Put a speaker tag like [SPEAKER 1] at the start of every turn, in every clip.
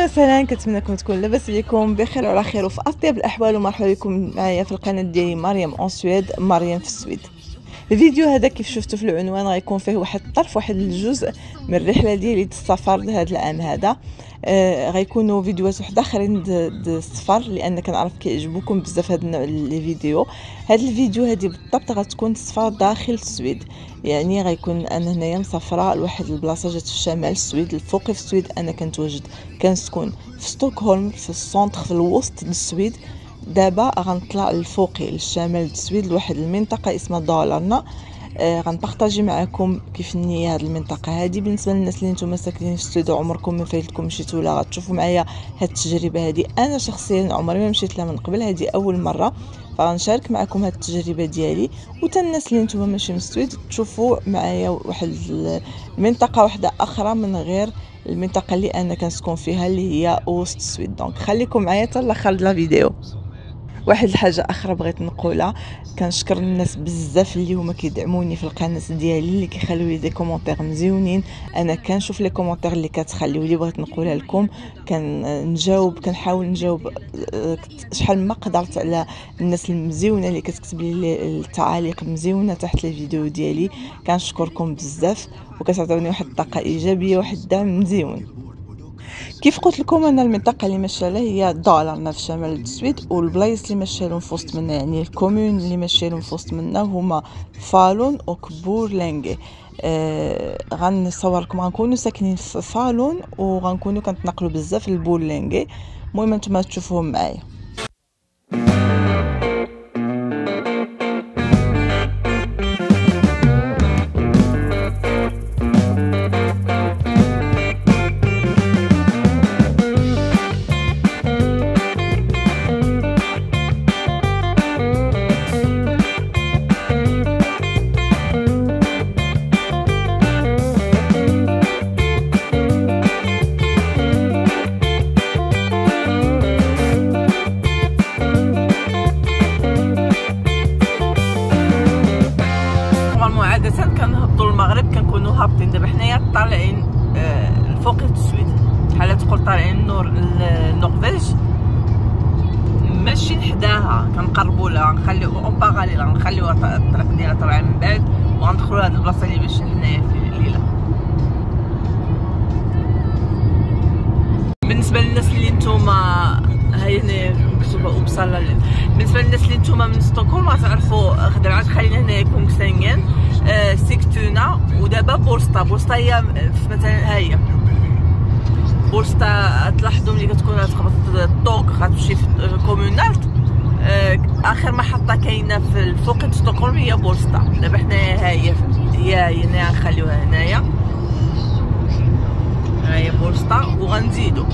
[SPEAKER 1] اهلا وسهلا، كنتمنىكم تكون لاباس عليكم بخير وعلى خير وفي اطيب الاحوال، ومرحبا بكم معايا في القناه ديالي مريم اون سويد، مريم في السويد. الفيديو هذا كيف شفتوا في العنوان غيكون فيه واحد الطرف، واحد الجزء من الرحله ديالي السفر لهذا العام هذا. غيكونوا فيديوهات واحد اخرين السفر لان كنعرف كيعجبوكم بزاف هاد النوع لي فيديو. هاد الفيديو هذه بالضبط غتكون السفر داخل السويد، يعني غيكون انا هنايا مسافره لواحد البلاصه جات في شمال السويد الفوقي في السويد. انا كنتواجد كنسكن في ستوكهولم في السونتر في الوسط السويد. دابا غنطلع للفوقي للشمال السويد لواحد المنطقه اسمها دالرنا. غنبارطاجي معكم كيف نية هذه المنطقه هذه. بالنسبه للناس اللي نتوما ساكنين في السويد وعمركم ما فايتكم مشيتوا ولا غتشوفوا معايا هذه التجربه هذه. انا شخصيا عمري ما مشيت لها من قبل، هذه اول مره، فغنشارك معكم هذه التجربه ديالي. وتا الناس اللي نتوما ماشي من السويد تشوفوا معايا واحد المنطقه واحده اخرى من غير المنطقه اللي انا كنسكن فيها اللي هي وسط السويد. دونك خليكم معايا حتى لاخر الفيديو. واحد الحاجه اخرى بغيت نقولها، كنشكر الناس بزاف اللي هما كيدعموني في القناه ديالي، اللي كيخليو لي دي كومونتير مزيونين. انا كنشوف لي كومونتير اللي كتخليو لي، بغيت نقولها لكم، كنجاوب، كنحاول نجاوب شحال ما قدرت على الناس المزيونه اللي كتكتب لي التعاليق مزيونه تحت لي فيديو ديالي. كنشكركم بزاف وكتعطوني واحد الطاقه ايجابيه، واحد الدعم مزيون. كيف قلت لكم انا المنطقه اللي ماشيه لها هي دالرنا في شمال السويد، والبلايص اللي ماشيه لهم في وسط منها، يعني الكومون اللي ماشيه لهم في وسط منها هما فالون وكبورلينغي. غنصور لكم غنكونوا ساكنين في فالون وغنكونوا كنتنقلوا بزاف لبورلينغي. المهم نتوما تشوفوهم معايا. كنهبطوا المغرب كنكونوا هابطين. دابا حنايا طالعين الفوق السويد، بحال تقول طالعين النرويج، ماشيين حداها، كنقربوا لها، غنخليو اون باغاليل، غنخليوها الطريق ديالها طالعه من بعد وغندخلوا لهاد البلاصه اللي ماشيين حنايا في الليله. بالنسبه للناس اللي نتوما هاي مكتوبه وبصله، بالنسبه للناس اللي نتوما من ستوكهولم غتعرفوا دابا عاد خلينا هنايا كونغسانغن، سيكتونا، ودابا بورستا هي مثلا ها هي بورستا. تلاحظوا ملي كتكون تخبط الطوق غتمشي في كومونالت، اخر محطه كاينه في الفوق ستوكهولم هي بورستا. دابا حنايا هي هنا غنخليوها هنايا، ها هي بورستا وغنزيدو.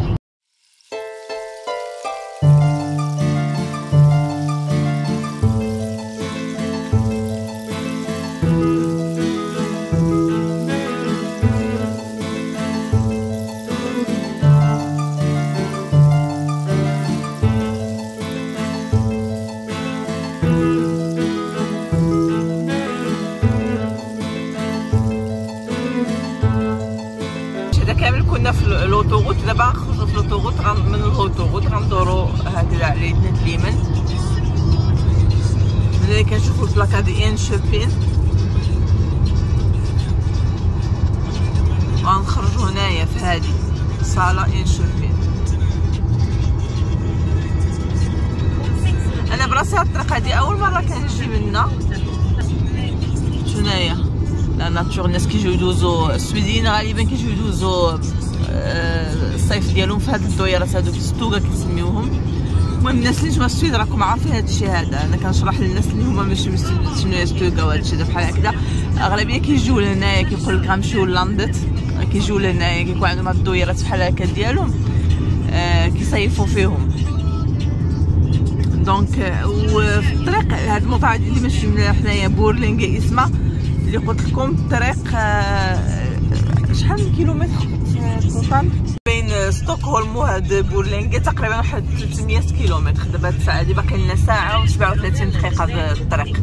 [SPEAKER 1] كنا في لوطوغوت، دابا غنخرجوا في لوطوغوت، من لوطوغوت غندوروا هادي على يدنا اليمين. ملي كنشوفوا البلاكا ديال انشوبين غنخرجوا هنايا في هادي صاله انشوبين. انا براسي هاد الطريق هادي اول مره كنجي منها هنايا، لا ناتور. الناس كيجيو يدوزو، السويديين غالبا كيجيو يدوزو الصيف ديالهم في هاد الدويرات هادوك الستوكا كيسميوهم. المهم الناس اللي جوا السويد راكم عارفين هاد الشيء هذا، انا كنشرح للناس اللي هما ماشي من السويد شنو هي ستوكا وهاد الشيء بحال هكذا. اغلبيه كيجيو لهنايا كيقول لك غنمشيو لاندت، كيجيو لهنايا كيكون عندهم هاد الدويرات بحال هكا ديالهم، كيصيفوا فيهم. دونك وفي الطريق هاد الموطا اللي ماشي من حنايا بورلينغي اسمها، اللي قلت لكم الطريق شحال من كيلومتر توتال بين ستوكهولم وهاد بورلينغي؟ تقريبا واحد 300 كيلومتر. دابا الساعه هادي باقي لنا ساعه و37 دقيقه في الطريق.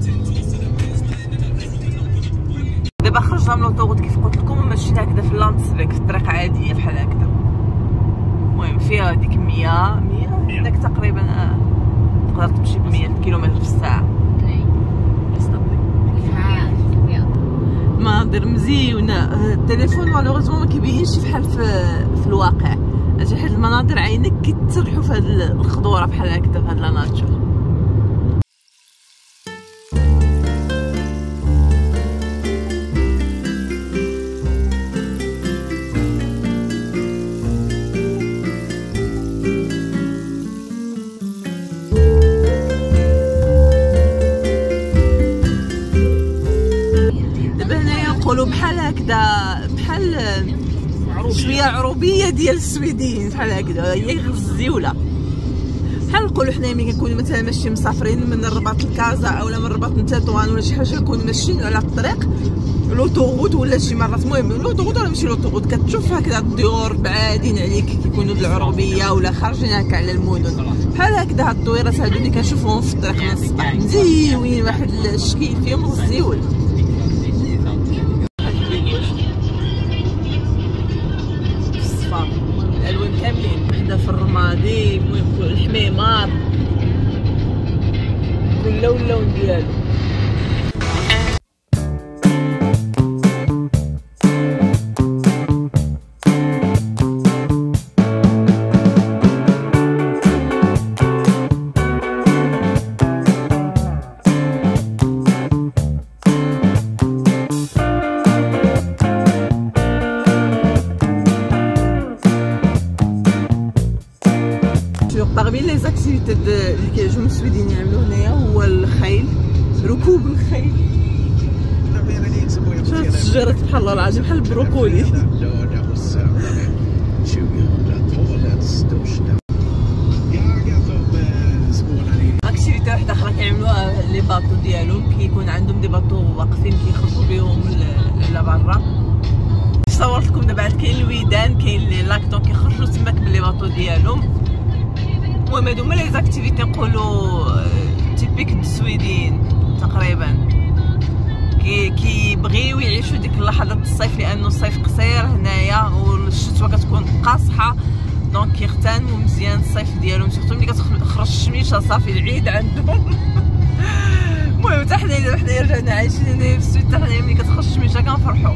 [SPEAKER 1] دابا خرجنا من لوطوغوت كيف قلت لكم ومشينا هكذا في لاندسفيك في الطريق عاديه بحال هكذا. المهم فيها هذيك 100 هناك تقريبا تقدر تمشي ب 100 كيلومتر في الساعه. مناظر مزيونه. التليفون مالوغوزمون ما كيبينش بحال في الواقع. اجي حيت المناظر عينك كيتسرحوا في هاد الخضوره بحال هكذا في هاد لا ناتور. يقولوا بحال هكذا بحال شويه عروبيه ديال السويديين بحال هكذا هي الزيوله. بحال نقولوا حنا ملي كنكونوا مثلا ماشي مسافرين من الرباط لكازا اولا من الرباط لتطوان ولا شي حاجه كنكونوا ماشيين على الطريق لوطوغوت ولا شي مرات المهم لوطوغوت ولا ماشي لوطوغوت كتشوف هكذا الديور بعادين عليك كيكونوا بالعروبيه ولا خارجين هكا على المدن بحال هكذا. هاد الدويرات هادو اللي كنشوفوهم في الطريق من الصباح مزيوين واحد الشكل فيهم مزيون. الالوان كاملين وحده في الرمادي المهم الحميمار كل لون اللون ديالو. parmi les activités اللي كيعجبهم السويديين يعملوا هنايا هو الخيل، ركوب الخيل. شوف هاد الشجرات بحال الله العظيم بحال البروكولي. اكتيفيتي واحده اخرى كيعملوها لي باطو ديالهم، كيكون عندهم دي باطو واقفين كيخرجوا بهم لبرا. صورت لكم دابا كاين الويدان كاين لي لاك دونك كيخرجوا تماك بلي باطو ديالهم. المهم هادو هما لي زاكتيفيتي نقولوا تيبيك السويديين تقريبا، كيبغيو يعيشوا ديك اللحظات الصيف لانه الصيف قصير هنايا والشتوى كتكون قاصحه، دونك كيغتنموا مزيان الصيف ديالهم سورتو ملي كتخرج الشميشه صافي العيد عندهم. المهم حتى حنايا رجعنا عايشين هنايا في السويد، حتى حنايا ملي كتخرج الشميشه كنفرحوا.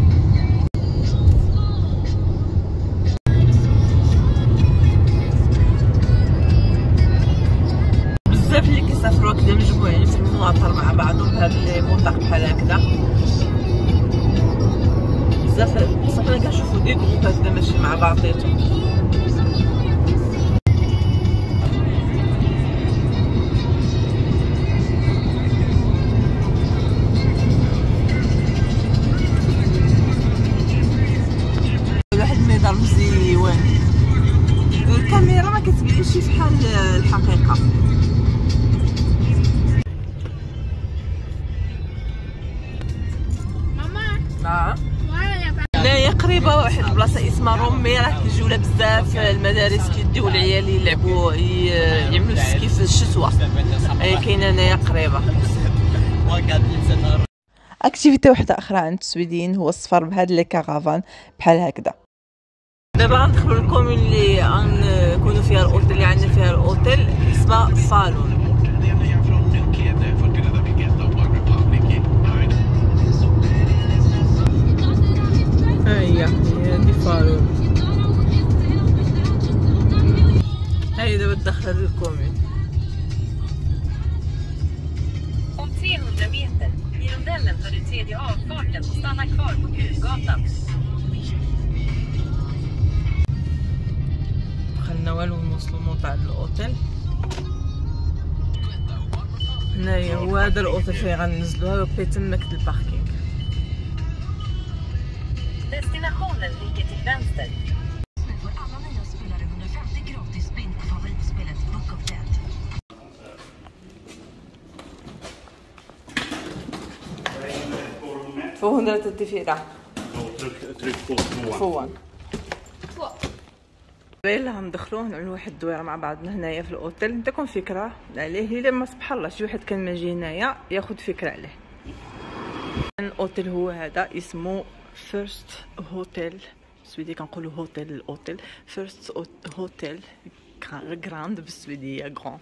[SPEAKER 1] بزاف اللي كيسافروا هكذا مجموعين في المناطر مع بعضهم بهاد المنطق بحال هكذا بزاف، بصح حنا كنشوفو دي جروب هكذا ماشي مع بعضياتهم. واحد الميدان مزيون، الكاميرا ما كتبينش بحال الحقيقه. هنايا قريبه واحد البلاصه اسمها رومي، راه كيجيو لها بزاف المدارس كيديو العيال يلعبوا يعملوا السكي في الشتوى، كاينه هنايا قريبه. اكتيفيتي واحده اخرى عند السويديين هو السفر بهاد لي كارافان بحال هكذا. دابا غندخلوا الكومون اللي غنكونوا فيها الاوتيل اللي عندنا فيها الاوتيل اسمها فالون. هي هادي فالون، هاي دابا داخله للكومون. Om 300 meter i rondellen tar du tredje avfarten och stanna kvar på Gruvgatan. دخلنا والو نوصلوا موطع الاوتيل. هنايا هو هذا الاوتيل فين غننزلوها وبقى تماك الباركينغ. Destinationen ligger till vänster. Alla nya spelare 150 gratis spinn på favoritspelet Book of Dead.
[SPEAKER 2] Tryck på tvåan.
[SPEAKER 1] يلا غندخلو نعملو واحد الدويره مع بعضنا هنايا في الاوتيل، نعطيكم فكره عليه الا ما سبحان الله شي واحد كان ماجي هنايا ياخذ فكره عليه. الاوتيل هو هذا اسمه فيرست هوتيل بالسويديه كنقولوا هوتيل. الاوتيل فيرست هوتيل غراند بالسويديه غران.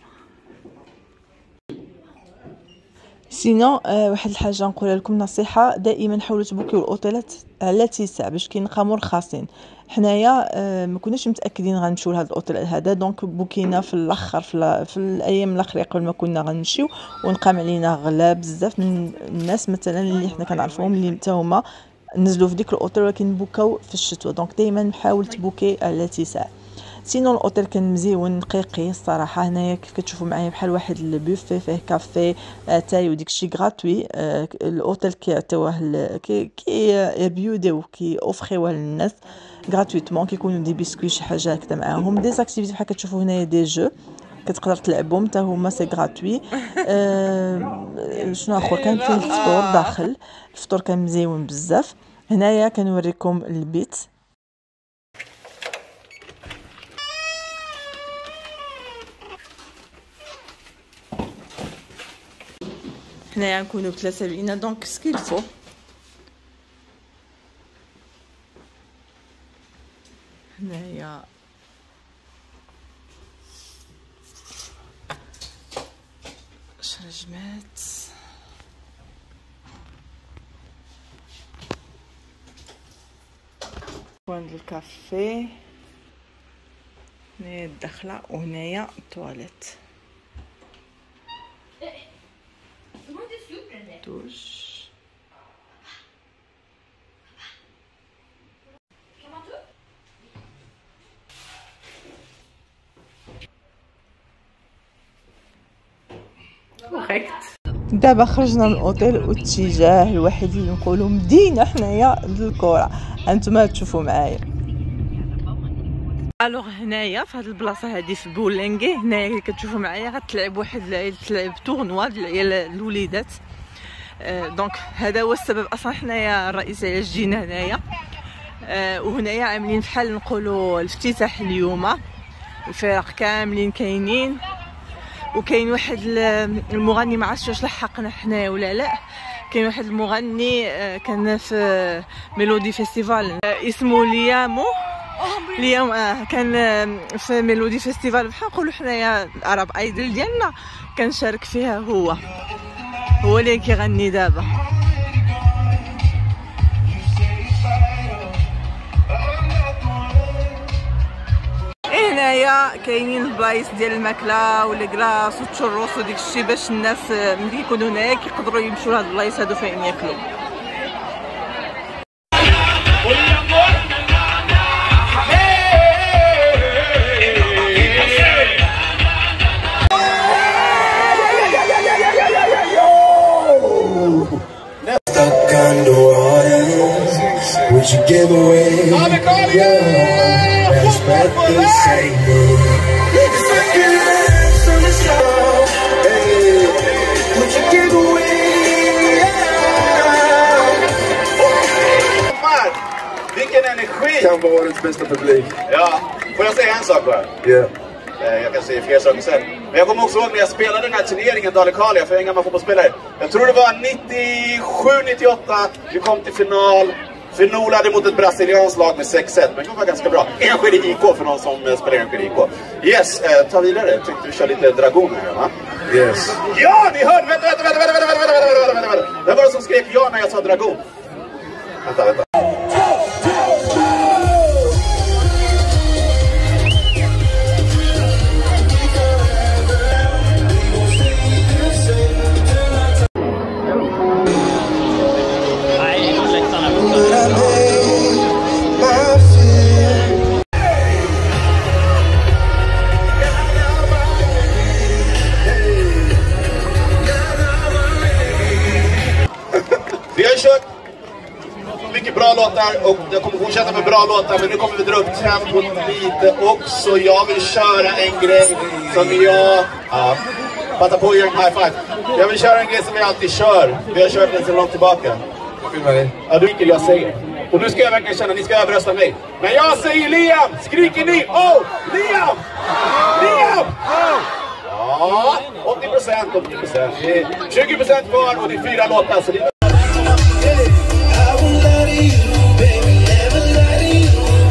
[SPEAKER 1] سينو واحد الحاجه نقولها لكم نصيحه، دائما حاولوا تبوكيو الاوتيلات على اتساع باش كينقى مرخصين. حنايا ما كناش متاكدين غنمشيو لهذا الاوتيل هذا، دونك بوكينا في الاخر في الايام الاخرى قبل ما كنا غنمشيو، ونقام علينا غلا بزاف من الناس مثلا اللي حنا كنعرفوهم اللي حتى هما نزلوا في ديك الاوتيل ولكن بوكاو في الشتوى. دونك دائما حاول تبوكي على اتساع. سينو الاوتيل كان مزيون نقيقي الصراحه. هنايا كيف كتشوفوا معايا بحال واحد البوفي فيه كافي تاي وديكشي غراتوي. الاوتيل كيعطيوه كي بيوديو كي اوفريوه للناس غراتويتمون، كيكونوا دي بسكوي شي حاجه هكذا معاهم، دي زاكتيفيتي بحال كتشوفوا هنايا دي جو كتقدر تلعبهم حتى هما سي غراتوي. شنو اخر كان فيه الفطور داخل، الفطور كان مزيون بزاف. هنايا كنوريكم البيت. حنايا نكونوا بثلاثه بينا دونك سكيلفو. هنايا شرجمات، كوان الكافي، هنايا الدخله وهنايا التواليت دوش. دابا خرجنا من الاوتيل والاتجاه الوحيد اللي نقولوا مدينه حنايا للكره، انتما تشوفوا معايا. الوغ هنايا في هذه البلاصه هذه في بولينغي، هنايا اللي كتشوفوا معايا غتلعب واحد تلعب تورنوا ديال العيال الوليدات. دونك هذا هو السبب اصلا حنايا الرئيسي علاش جينا هنايا. وهنايا عاملين بحال نقولوا الافتتاح اليوم، الفرق كاملين كاينين، وكاين واحد المغني ما عرفتش واش لحقنا حنا ولا لا. كاين واحد المغني كان في ميلودي فيستيفال اسمه ليام كان في ميلودي فيستيفال بحال نقولوا حنايا العرب ايدل ديالنا، كنشارك فيها هو اللي كيغني دابا. هنايا كاينين البلايص ديال الماكله والكلاص والتشروس وديك الشيء باش الناس ملي يكونوا هنايا كيقدروا يمشيو لهاد البلايص هادو فين ياكلوا.
[SPEAKER 3] Vilken energi!
[SPEAKER 4] Kan vara årets bästa publik.
[SPEAKER 3] Ja, får jag säga en sak bara?
[SPEAKER 4] Ja.
[SPEAKER 3] Jag kan säga fler saker sen. Men jag kommer också ihåg när jag spelade den här turneringen Dalekarlia för en gammal fotbollsspelare. Jag tror det var 97-98. Vi kom till final. Förlorade mot ett brasilianskt lag med 6-1. Men det var ganska bra. Enskede IK för någon som spelar Enskede IK. Yes, ta vidare. Jag tänkte vi kör lite dragoner här, va?
[SPEAKER 4] Yes.
[SPEAKER 3] Ja, ni hörde! Vänta. Det var det som skrek ja när jag sa dragon. Vänta. Vi har kört mycket bra låtar och jag kommer fortsätta med bra låtar, men nu kommer vi dra upp tempot lite också. Jag vill köra en grej som passa på att göra en high five. Jag vill köra en grej som vi alltid kör. Vi har kört den så långt tillbaka. Ja, du vilket jag säger. Och nu ska jag verkligen känna, ni ska överrösta mig. Men jag säger Liam! Skriker ni? Oh! Liam! Liam! Ja, 80%. 20% kvar och det är 4 låtar. Så det... I won't lie to you, baby, never lie to you.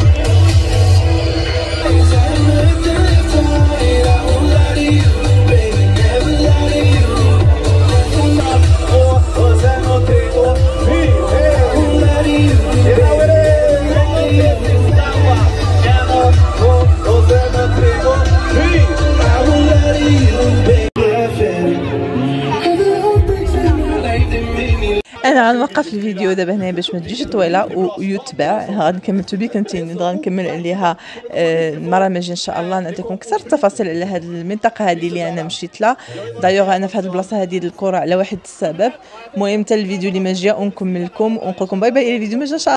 [SPEAKER 1] انا غنوقف الفيديو دابا هنا باش ما تجيش طويله ويتبع. غنكمل تو بي كونتينيو، غنكمل عليها المره ما ان شاء الله نعطيكم اكثر التفاصيل على هذه المنطقه هذه اللي انا مشيت لها. دايوغ انا في هذه البلاصه هذه الكره على واحد السبب. المهم حتى الفيديو اللي ما جا ونكمل لكم ونقول لكم باي باي الى الفيديو ما جا.